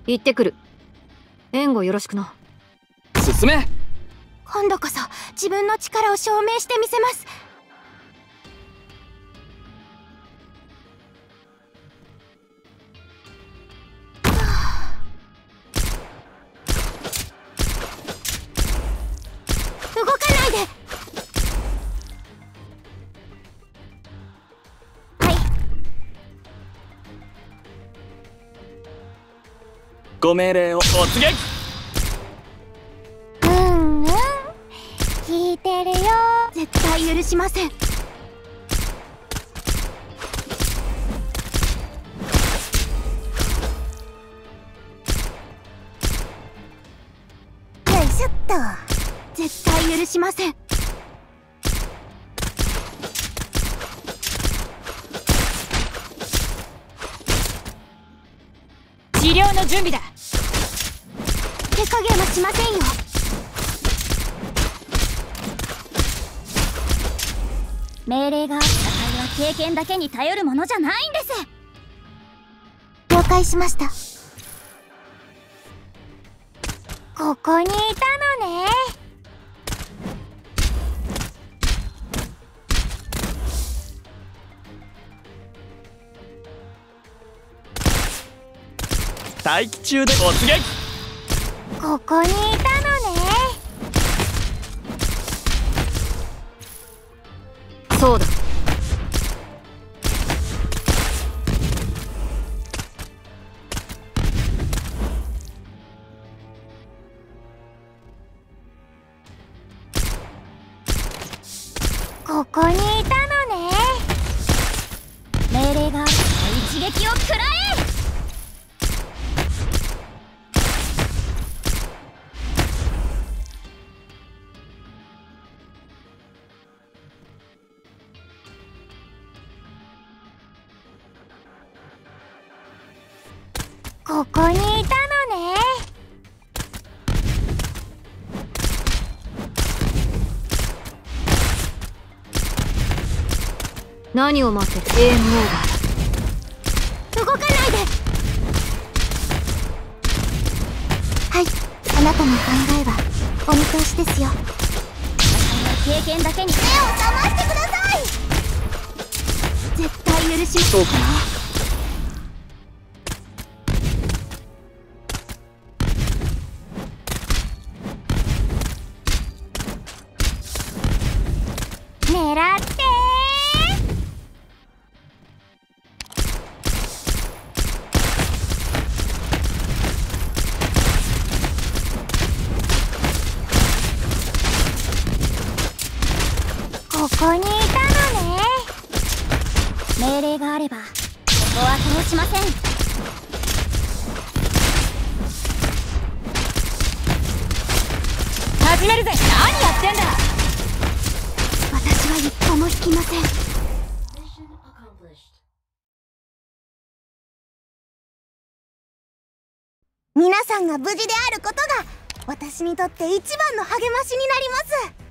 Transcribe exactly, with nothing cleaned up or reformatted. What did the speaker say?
行ってくる。援護よろしくな。 進め。 今度こそ自分の力を証明してみせます。動かないで。はい。 ご命令をお告げ。 うんうん、聞いてるよ。絶対許しません。よいしょっと。絶対許しません。 治療の準備だ。 手加減はしませんよ。命令があった場合は経験だけに頼るものじゃないんです。了解しました。ここにいたのね。 待機中で突撃。 ここにいたのね。 そうだ。 ここにいたのね。命令があったら一撃を食らえ。ここにいたのね。 何を待ってる。ゲームオーバー。 動かないで。はい、あなたの考えはお見通しですよ。経験だけに目を覚ましてください。絶対許しまそうかな。 狙ってここにいたのね。命令があればここは通しません。 始めるぜ。何やってんだ。 私は一歩も引きません。皆さんが無事であることが私にとって一番の励ましになります。